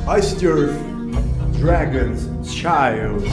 Ice Turf, Dragon's Child.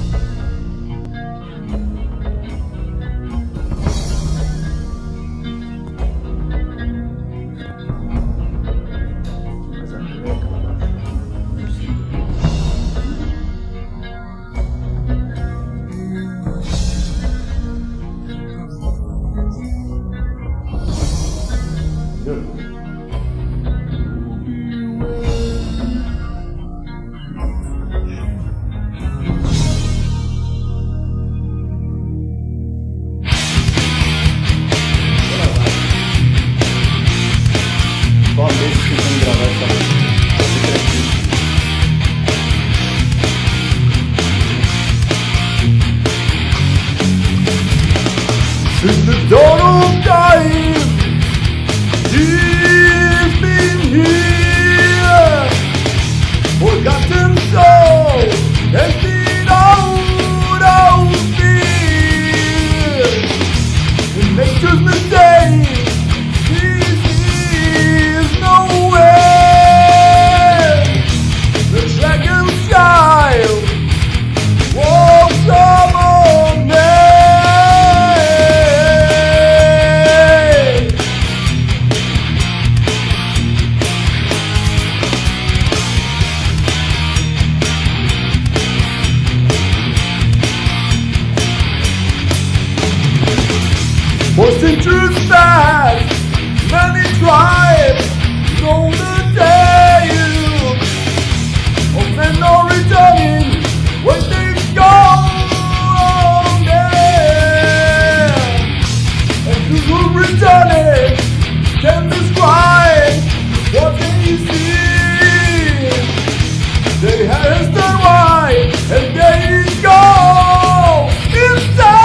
Since the dawn of time, he's been here, forgotten soul, casting out our fears. In nature's mistake, this is nowhere. The dragon's child walks among men. For centuries past, many tribes know the tale of men not returning when they go there. And those who returning can describe what they see. They have turned white and they go inside.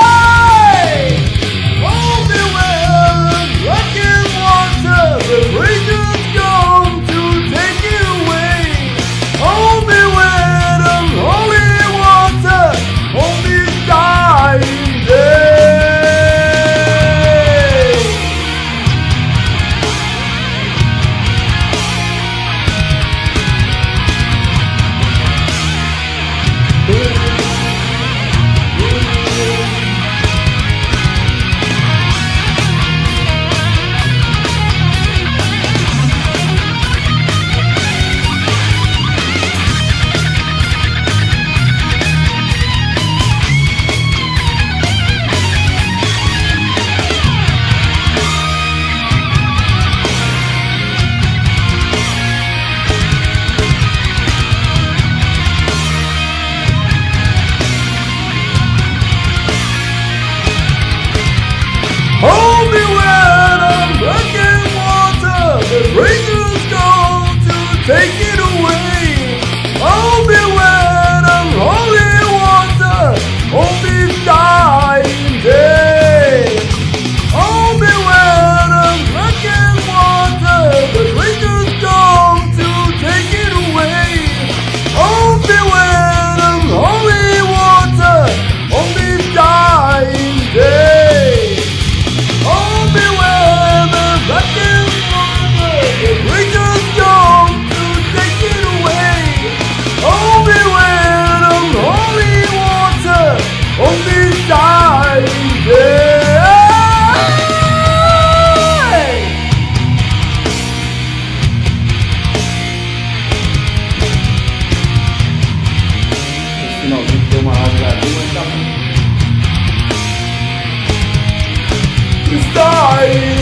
Hold me when I'm back in water, the rangers go to take it away. Hold me when I'm holding water on this dying day. Hold me when I'm back in water, the rangers go to take it away. Hold me when I'm holding water on this dying day. On this dying day. Esse finalzinho deu uma rasgadinha, mas tá bom. It's dying.